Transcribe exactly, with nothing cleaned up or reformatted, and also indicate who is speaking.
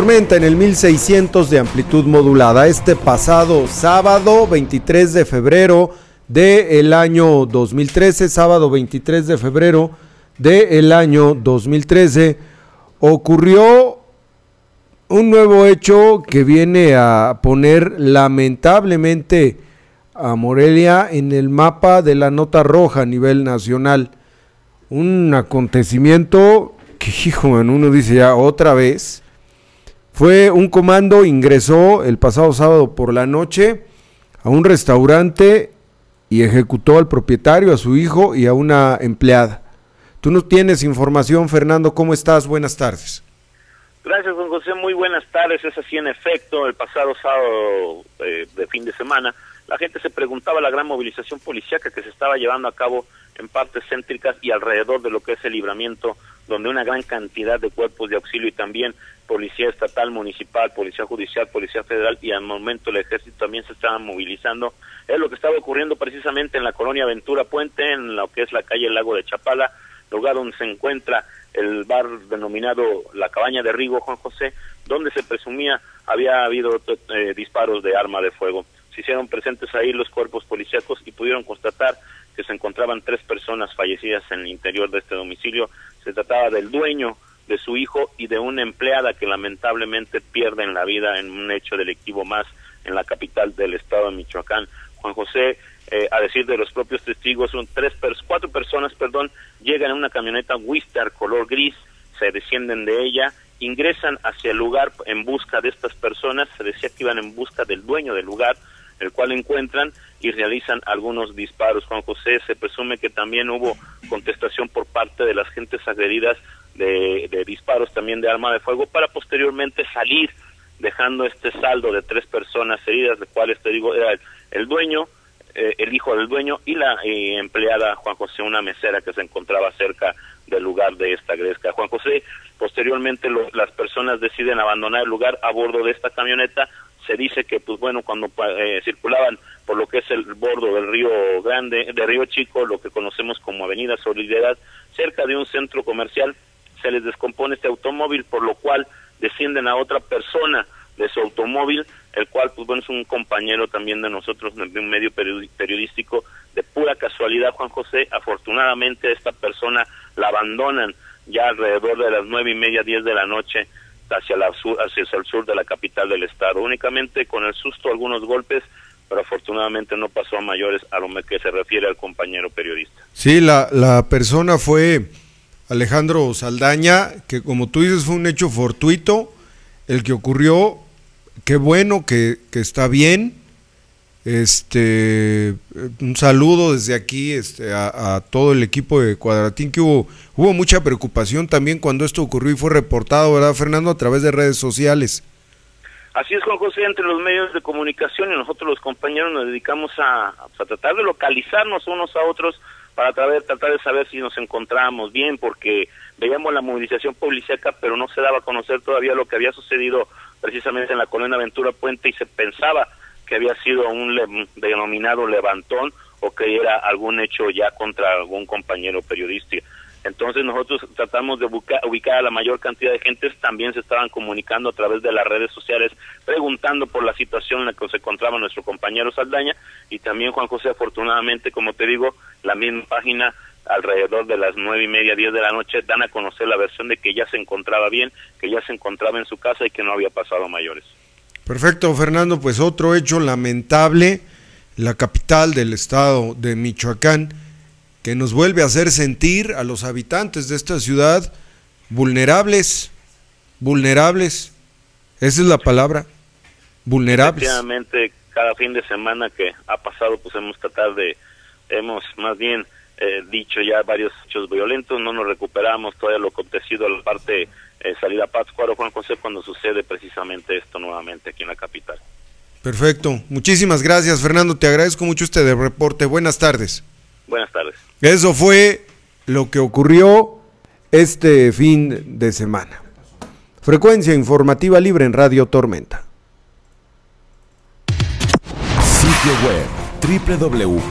Speaker 1: Tormenta en el mil seiscientos de amplitud modulada. Este pasado sábado veintitrés de febrero del año dos mil trece, sábado veintitrés de febrero del año dos mil trece, ocurrió un nuevo hecho que viene a poner lamentablemente a Morelia en el mapa de la nota roja a nivel nacional. Un acontecimiento que, hijo, man, uno dice ya otra vez. Fue un comando, ingresó el pasado sábado por la noche a un restaurante y ejecutó al propietario, a su hijo y a una empleada. Tú no tienes información, Fernando, ¿cómo estás? Buenas tardes.
Speaker 2: Gracias, don José, muy buenas tardes. Es así, en efecto, el pasado sábado eh, de fin de semana, la gente se preguntaba la gran movilización policíaca que se estaba llevando a cabo en partes céntricas y alrededor de lo que es el Libramiento, donde una gran cantidad de cuerpos de auxilio y también policía estatal, municipal, policía judicial, policía federal y al momento el ejército también se estaban movilizando. Es lo que estaba ocurriendo precisamente en la colonia Ventura Puente, en lo que es la calle Lago de Chapala, lugar donde se encuentra el bar denominado La Cabaña de Rigo, Juan José, donde se presumía había habido eh, disparos de arma de fuego. Se hicieron presentes ahí los cuerpos policíacos y pudieron constatar que se encontraban tres personas fallecidas en el interior de este domicilio. Se trataba del dueño, de su hijo y de una empleada que lamentablemente pierden la vida en un hecho delictivo más en la capital del estado de Michoacán. Juan José, eh, a decir de los propios testigos, son tres, cuatro personas, perdón, llegan en una camioneta Wister color gris, se descienden de ella, ingresan hacia el lugar en busca de estas personas, se decía que iban en busca del dueño del lugar, el cual encuentran y realizan algunos disparos. Juan José, se presume que también hubo contestación por parte de las gentes agredidas de, de disparos también de arma de fuego para posteriormente salir dejando este saldo de tres personas heridas, de cuales te digo era el, el dueño, eh, el hijo del dueño y la eh, empleada, Juan José, una mesera que se encontraba cerca del lugar de esta gresca. Juan José, posteriormente lo, las personas deciden abandonar el lugar a bordo de esta camioneta. Se dice que, pues bueno, cuando eh, circulaban por lo que es el bordo del Río Grande, de Río Chico, lo que conocemos como Avenida Solidaridad, cerca de un centro comercial, se les descompone este automóvil, por lo cual descienden a otra persona de su automóvil, el cual, pues bueno, es un compañero también de nosotros, de un medio periodístico. De pura casualidad, Juan José, afortunadamente esta persona la abandonan ya alrededor de las nueve y media, diez de la noche, hacia, la sur, hacia el sur de la capital del estado, únicamente con el susto algunos golpes, pero afortunadamente no pasó a mayores a lo que se refiere al compañero periodista.
Speaker 1: Sí, la, la persona fue Alejandro Saldaña, que como tú dices fue un hecho fortuito el que ocurrió. Qué bueno que, que está bien. Este, un saludo desde aquí este, a, a todo el equipo de Cuadratín, que hubo, hubo mucha preocupación también cuando esto ocurrió y fue reportado, ¿verdad, Fernando?, a través de redes sociales.
Speaker 2: Así es, Juan José, entre los medios de comunicación y nosotros los compañeros nos dedicamos a, a tratar de localizarnos unos a otros para tratar, tratar de saber si nos encontrábamos bien, porque veíamos la movilización policíaca, pero no se daba a conocer todavía lo que había sucedido precisamente en la colonia Ventura Puente y se pensaba que había sido un le, denominado levantón o que era algún hecho ya contra algún compañero periodista. Entonces nosotros tratamos de ubicar, ubicar a la mayor cantidad de gentes, también se estaban comunicando a través de las redes sociales, preguntando por la situación en la que se encontraba nuestro compañero Saldaña, y también, Juan José, afortunadamente, como te digo, la misma página, alrededor de las nueve y media, diez de la noche, dan a conocer la versión de que ya se encontraba bien, que ya se encontraba en su casa y que no había pasado a mayores.
Speaker 1: Perfecto, Fernando, pues otro hecho lamentable, la capital del estado de Michoacán, que nos vuelve a hacer sentir a los habitantes de esta ciudad vulnerables, vulnerables, esa es la palabra, vulnerables.
Speaker 2: Efectivamente, cada fin de semana que ha pasado, pues hemos tratado de, hemos más bien eh, dicho ya varios hechos violentos, no nos recuperamos todavía lo acontecido a la parte eh, salida a Pátzcuaro, Juan José, cuando sucede precisamente esto nuevamente aquí en la capital.
Speaker 1: Perfecto, muchísimas gracias, Fernando, te agradezco mucho este reporte, buenas tardes.
Speaker 2: Buenas tardes.
Speaker 1: Eso fue lo que ocurrió este fin de semana. Frecuencia informativa libre en Radio Tormenta.
Speaker 3: Sitio web doble u doble u doble u